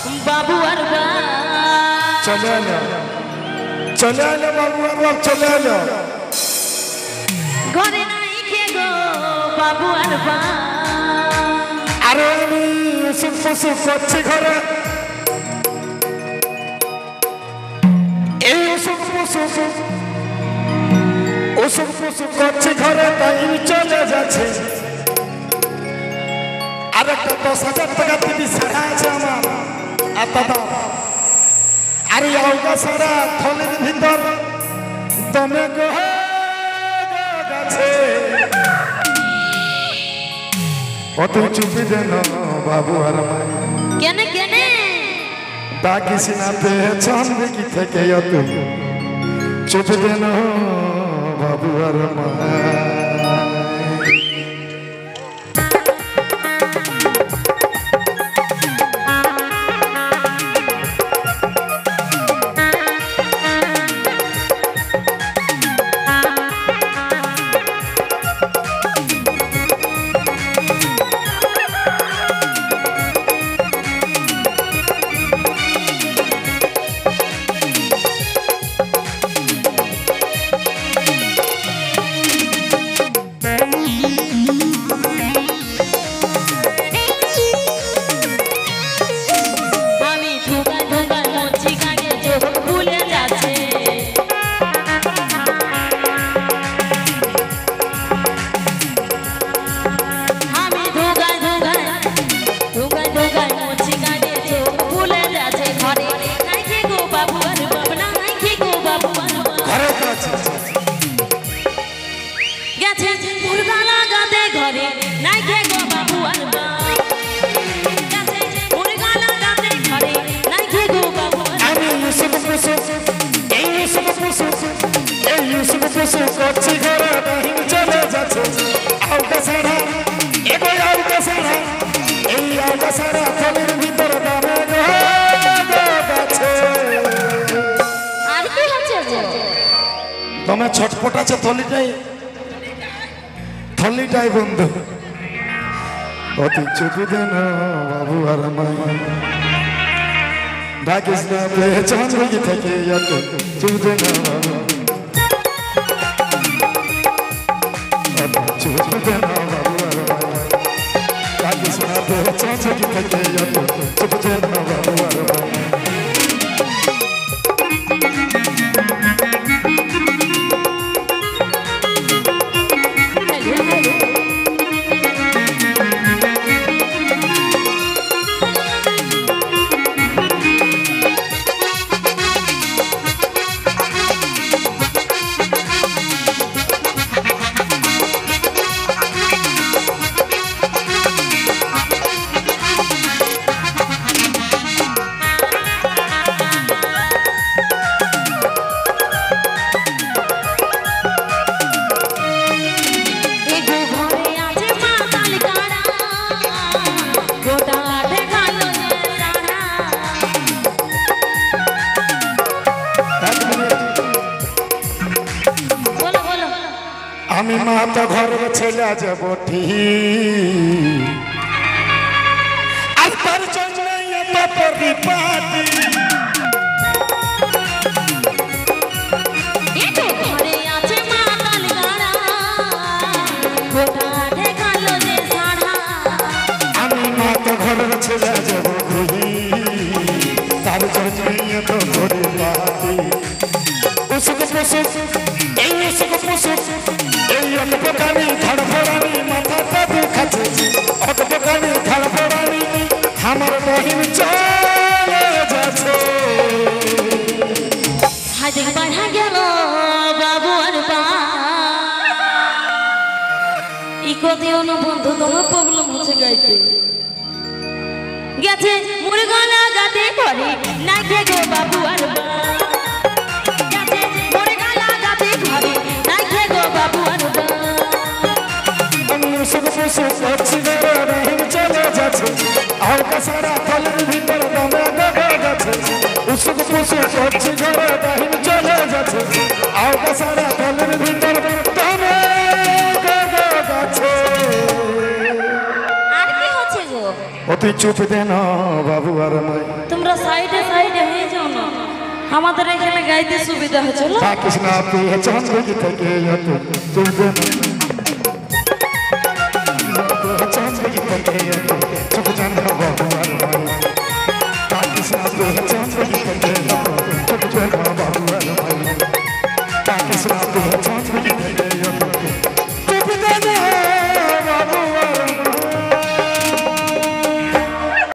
बाबू अरबा चले बाबू अरबा चले घरे নাই কে গো बाबू अरबा अरे আমি উসুক পুসুক করছি ঘরে এই উসুক পুসুক করছি ঘরে টাইম চলে যাচ্ছে আরেকটা 10,000 টাকা দিবি সারা আছে আমার আর দাদা আরে আউগা সারা থলির ভিতর দমে গো গাছে অত চুপি দেন বাবু আর মাই কেনে কেনে ডাকিস না পেছন দেখি থেকে অত চুপি দেন বাবু আর মাই ছটপট আছে থলিটাই বন্ধু অতি চুপি দেন বাবু আর মাই ডাকিস না পেছন দিকে থেকে চুপি দেন চুপি দেন বাবু আর মাই ডাকিস না পেছন দিকে থেকে চুপি দেন বাবু আর মাই আমি মাতা ঘরের ছেলে যাব ঠিক আর তার জন্য এত পরিপাটি ঘরে আছে মাতাল গাড়া গোটা দেখালো যে সাড়া আমি মাতা ঘরের ছেলে যাব ঠিক তার জন্য এত পরিপাটি উসুক পুসুক এই উসুক পুসুক এই অল্পকানি ধড়ফড়ানি মাথাটা দুখাচ্ছে অল্পকানি ধড়ফড়ানি আমার বহিন চলে যাচ্ছে হাজে বাড়া গেল বাবু আরবা ইকো দিও না বন্ধু তোমার প্রবলেম হচ্ছে গাইতে গেছে মুরগা লাগাতে ঘরে না গে গো বাবু আরবা গেছে মুরগা লাগাতে ঘরে না গে গো বাবু আরবা উসুক পুসুক করছি রহিম চলে যাচ্ছে আর সারা ফলের ভিতর দমে গড়ে গেছে উসুক পুসুক করছি রহিম চলে যাচ্ছে আর সারা ফলের ভিতর দমে গড়ে গেছে আর কি হচ্ছে গো অতি তুই চুপ দে না বাবু আর মাই তোমরা সাইডে সাইডে হয়ে যাও না, আমাদের এখানে গাইতে সুবিধা হচ্ছে। চলো থাকিস না তুই চন্দ্রকি থেকে চুপ দে না চন্দ্রকি থেকে